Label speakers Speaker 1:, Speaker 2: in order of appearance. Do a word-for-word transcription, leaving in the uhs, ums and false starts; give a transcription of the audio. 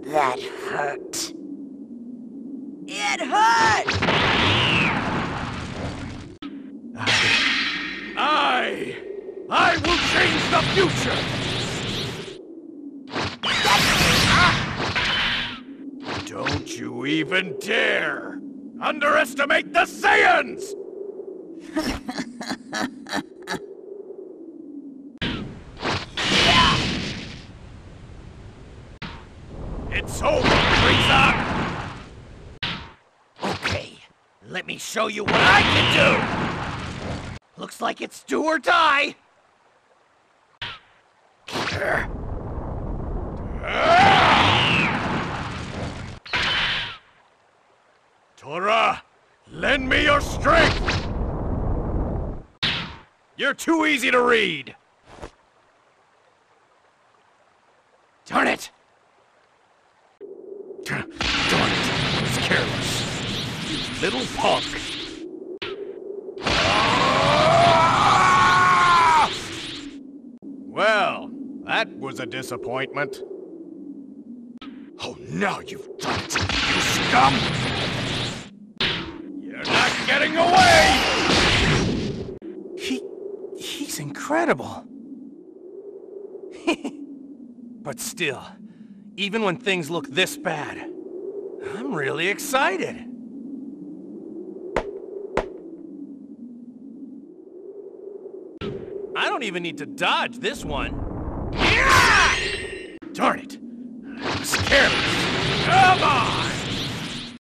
Speaker 1: That hurt. It hurt!
Speaker 2: I... I will change the future! Don't you even dare underestimate the Saiyans! It's over, Frieza! Okay, let me show you what I can do! Looks like it's do or die! Tora, lend me your strength! You're too easy to read! Darn it! Darn it, I was careless. You little punk! Ah! Well, that was a disappointment. Oh, now you've done it, you scum! You're not getting away!
Speaker 3: He... he's incredible. But still, even when things look this bad, I'm really excited. I don't even need to dodge this one.
Speaker 2: Yeah! Darn it! I was careless. Come on!